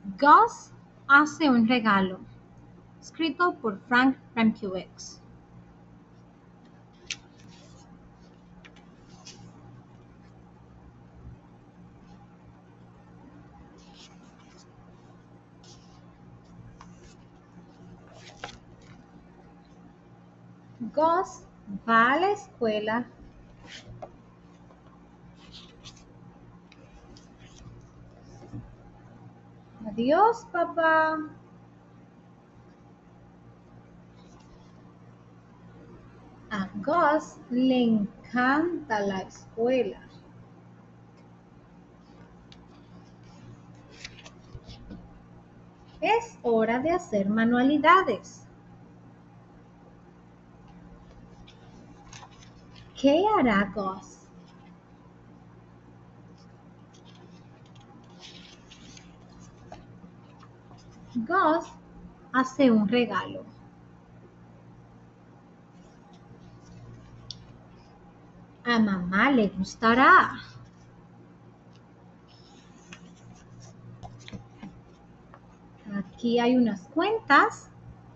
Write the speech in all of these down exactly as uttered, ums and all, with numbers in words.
Gus hace un regalo, escrito por Frank Remkewicz. Gus va a la escuela Adiós, papá. A Gus le encanta la escuela. Es hora de hacer manualidades. ¿Qué hará Gus? Gus hace un regalo. A mamá le gustará. Aquí hay unas cuentas.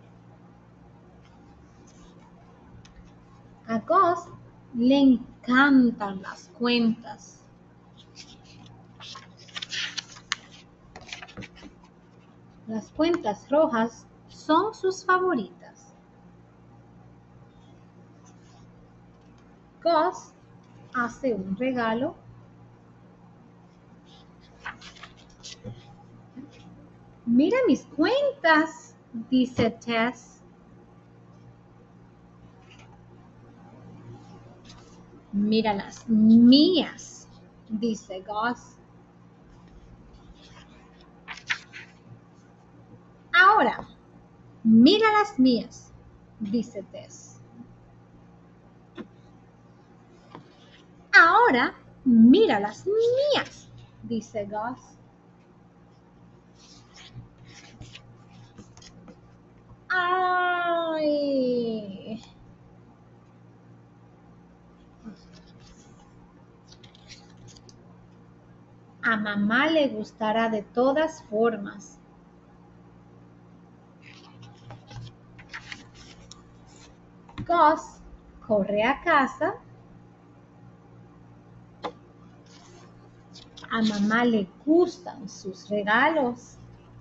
A Gus le encantan las cuentas. Las cuentas rojas son sus favoritas. Gus hace un regalo. Mira mis cuentas, dice Tess. Mira las mías, dice Gus. Ahora, mira las mías, dice Tess. Ahora, mira las mías, dice Gus. ¡Ay! A mamá le gustará de todas formas. Gus corre a casa. A mamá le gustan sus regalos.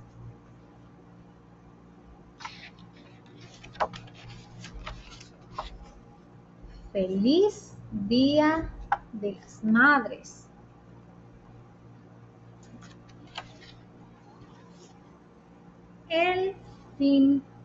Feliz Día de las Madres. El fin.